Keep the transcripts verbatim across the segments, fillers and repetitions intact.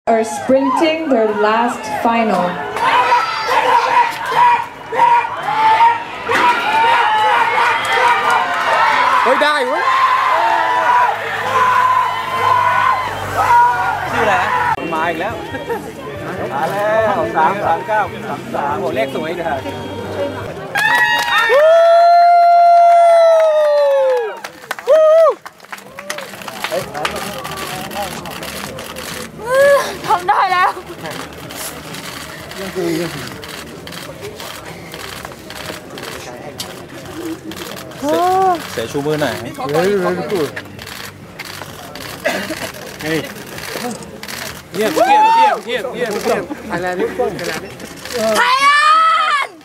are sprinting their last final. เฮ้ยได้เว้ยชื่ออะไรมาอีกแล้วมาแล้วสามสามเก้าสามสามโอ้เลขสวยเลยทำได้แล้วเสียชูมือหน่อยเฮ้ยเฮ้ยกูเฮ้ยเยี่ยมเยี่ยมเยี่ยมเยี่ยมเยี่ยมเยี่ยมอะไรนี่อะไรนี่ไทยแลนด์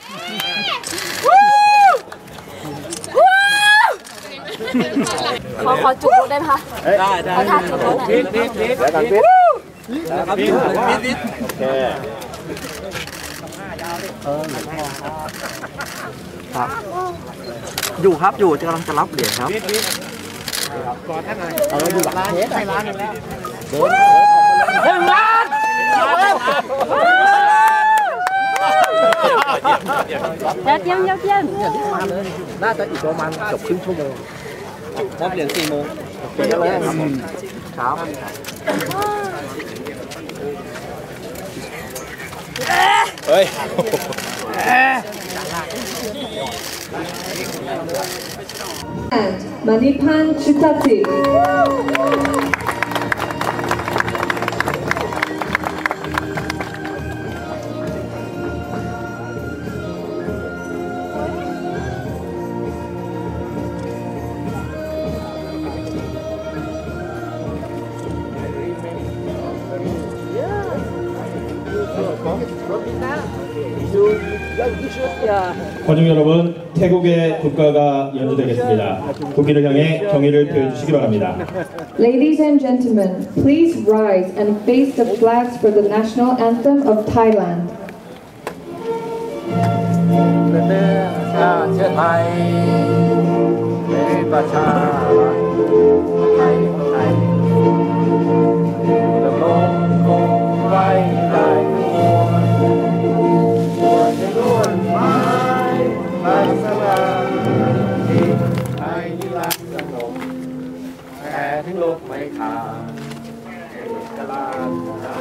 ขอขอจุกได้ไหมคะได้ได้ขอทานจุกหน่อยนิดนิดนิดแล้วกันนิดนะครับนิดนิดนิดโอเคครับอยู่ครับอยู่กำลังจะรับเหรียญครับก่อนท่านหน่อยเอาอยู่หลังเทสให้ร้านหนึ่งแล้วหนึ่งล้านเยี่ยมเยี่ยมเยี่ยมอย่างที่มาเลยน่าจะอีกประมาณเกือบครึ่งชั่วโมงมอบเหรียญสี่โมงเยอะเลยครับเฮ้ย Manipan Chutati. 관중 여러분, 태국의 국가가 연주되겠습니다. 국기를 향해 경의를 표해주시기 바랍니다. Ladies and gentlemen, please rise and face the flags for the national anthem of Thailand. ชาติไทยเป็นประชาไทยไทยดำรงคงไว้ได้ล้วนไม้ลายสลาที่ไทยนิรันดร์สงบแผ่ถึงโลกไม่ขาดเอกลาช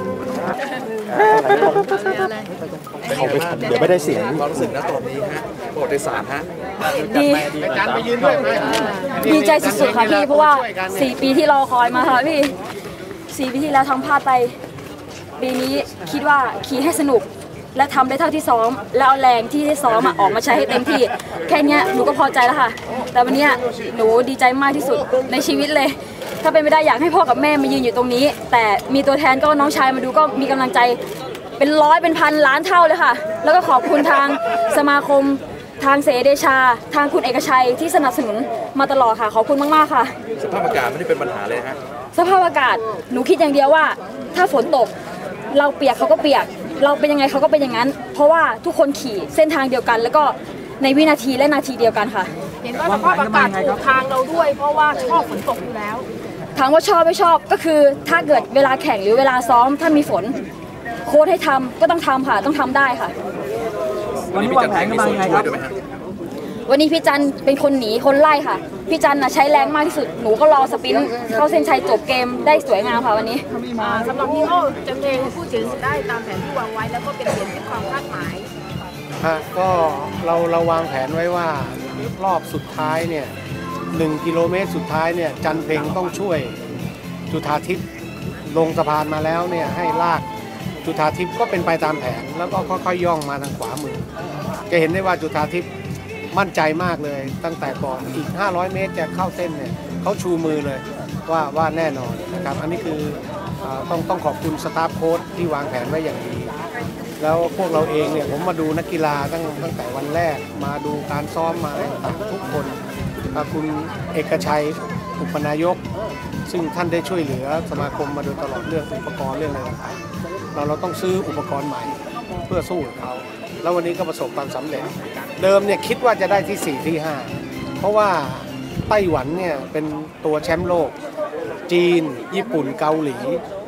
เดี๋ยวไม่ได้เสียงความรู้สึกนะตอนนี้ฮะโปรดโดยสารฮะดีการไปยืนด้วยดีใจสุดๆค่ะพี่เพราะว่าสี่ปีที่รอคอยมาค่ะพี่สี่ปีที่แล้วทำพลาดไปปีนี้คิดว่าขี่ให้สนุกและทำได้เท่าที่ซ้อมแล้วเอาแรงที่ได้ซ้อมออกมาใช้ให้เต็มที่แค่นี้หนูก็พอใจแล้วค่ะแต่วันนี้หนูดีใจมากที่สุดในชีวิตเลยถ้าเป็นไม่ได้อยากให้พ่อกับแม่มายืนอยู่ตรงนี้แต่มีตัวแทนก็น้องชายมาดูก็มีกำลังใจเป็นร้อยเป็นพันล้านเท่าเลยค่ะแล้วก็ขอบคุณทางสมาคมทางเสเดชาทางคุณเอกชัยที่สนับสนุนมาตลอดค่ะขอบคุณมากๆค่ะสภาพอากาศไม่ได้เป็นปัญหาเลยฮะสภาพอากาศหนูคิดอย่างเดียวว่าถ้าฝนตกเราเปียกเขาก็เปียกเราเป็นยังไงเขาก็เป็นอย่างนั้นเพราะว่าทุกคนขี่เส้นทางเดียวกันแล้วก็ในวินาทีและนาทีเดียวกันค่ะเห็นว่าสภาพอากาศถูกทางเราด้วยเพราะว่าชอบฝนตกอยู่แล้วถามว่าชอบไม่ชอบก็คือถ้าเกิดเวลาแข่งหรือเวลาซ้อมถ้ามีฝนโค้ชให้ทำก็ต้องทำค่ะต้องทำได้ค่ะวันนี้วางแผนกันมายังไงครับวันนี้พี่จันเป็นคนหนีคนไล่ค่ะพี่จันน่ะใช้แรงมากที่สุดหนูก็รอสปินเข้าเส้นชัยจบเกมได้สวยงามค่ะวันนี้สำหรับพี่โอ้จะเพลงพูดถึงได้ตามแผนที่วางไว้แล้วก็เป็นเรื่องที่ความคาดหมายฮะก็เราเราวางแผนไว้ว่ารอบสุดท้ายเนี่ยหนึ่งกิโลเมตรสุดท้ายเนี่ยจันเพลงต้องช่วยจุฑาทิพย์ลงสะพานมาแล้วเนี่ยให้ลากจุฑาทิพย์ก็เป็นไปตามแผนแล้วก็ค่อยๆย่องมาทางขวามือจะเห็นได้ว่าจุฑาทิพย์มั่นใจมากเลยตั้งแต่ก่อนอีกห้าร้อยเมตรจะเข้าเส้นเนี่ยเขาชูมือเลยว่าว่าแน่นอนนะครับอันนี้คือต้องต้องขอบคุณสตาฟโค้ชที่วางแผนไว้อย่างดีแล้วพวกเราเองเนี่ยผมมาดูนักกีฬาตั้งตั้งแต่วันแรกมาดูการซ้อมมาทุกคนคุณเอกชัยอุปนายกซึ่งท่านได้ช่วยเหลือสมาคมมาโดยตลอดเรื่องอุปกรณ์เรื่องอะไรต่างๆเราเราต้องซื้ออุปกรณ์ใหม่เพื่อสู้กับเขาแล้ววันนี้ก็ประสบความสำเร็จเดิมเนี่ยคิดว่าจะได้ที่สี่ที่ห้าเพราะว่าไต้หวันเนี่ยเป็นตัวแชมป์โลกจีนญี่ปุ่นเกาหลี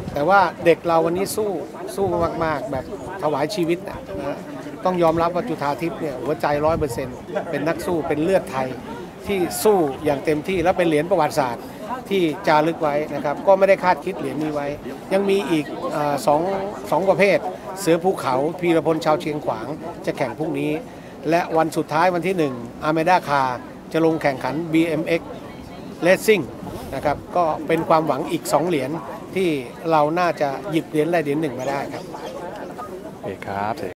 แต่ว่าเด็กเราวันนี้สู้สู้มากๆแบบถวายชีวิตนะต้องยอมรับว่าจุฑาทิพย์เนี่ยหัวใจร้อยเปอร์เซ็นต์เป็นนักสู้เป็นเลือดไทยที่สู้อย่างเต็มที่และเป็นเหรียญประวัติศาสตร์ที่จารึกไว้นะครับก็ไม่ได้คาดคิดเหรียญนี้ไว้ยังมีอีกสองสองประเภทเสือภูเขาพีรพลชาวเชียงขวางจะแข่งพรุ่งนี้และวันสุดท้ายวันที่หนึ่งอาเมด้าคาจะลงแข่งขัน บี เอ็ม เอ็กซ์ Racing นะครับก็เป็นความหวังอีกสองเหรียญที่เราน่าจะหยิบเหรียญใดเหรียญหนึ่งมาได้ครับโอเคครับ